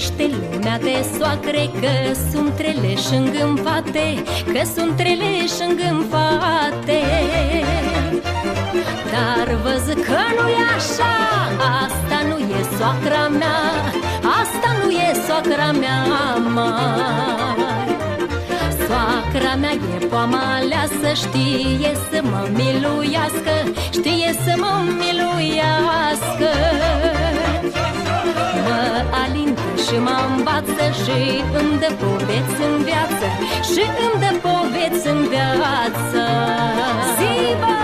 mândrește lumea de soacre, că sunt treleși îngânfate, că sunt treleși îngânfate. Dar văd că nu-i așa, asta nu e soacra mea, asta nu e soacra mea mai. Soacra mea e poama aleasă, știe să mă miluiască, știe să mă miluiască. Mă alintă și mă învață și îmi dă poveți în viață, și îmi dă poveți în viață. Zi,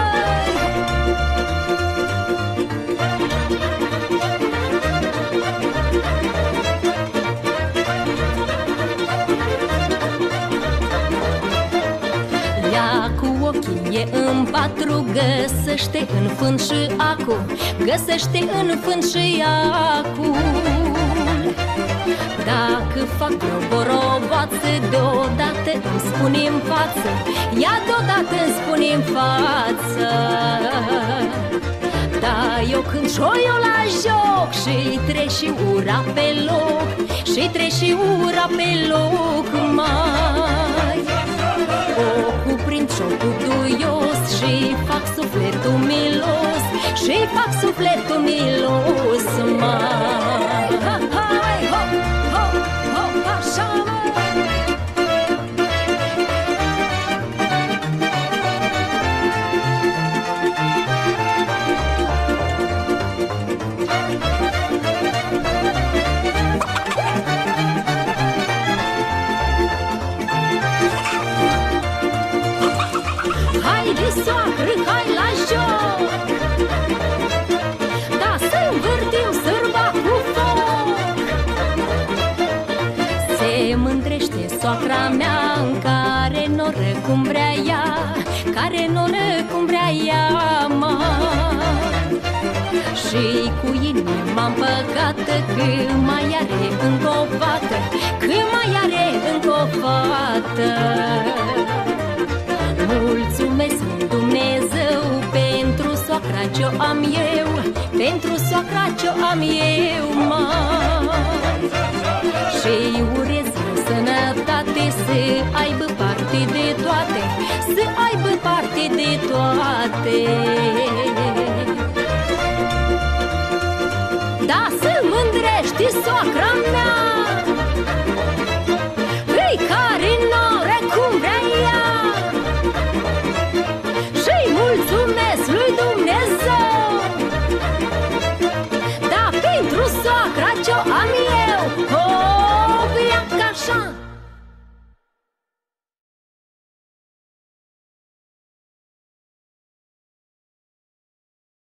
e în patru, găsește în fân și acu, găsește în fân și acu. Dacă fac o boroboață, deodată îmi spune în față, ia deodată îmi spune în față. Da, eu când și-o eu la joc, și treci și ura pe loc, și treci și ura pe loc mai. O cuprind și-o duios și fac sufletul milos, și fac sufletul milos mai. Hai, hop, hop, hop, așa mă. Soacră, hai la joc, da să învârtim sârba cu foc. Se mândrește soacra mea, în care noră cum vrea ea, care noră cum vrea ea, mai. Și cu inima împăcată, că mai are încă o fată, că mai are încă o fată. Mulțumesc Dumnezeu pentru soacra ce-o am eu, pentru soacra ce-o am eu mai. Și-i urez sănătate, să aibă parte de toate, să aibă parte de toate. Da, să mândrești soacra mea.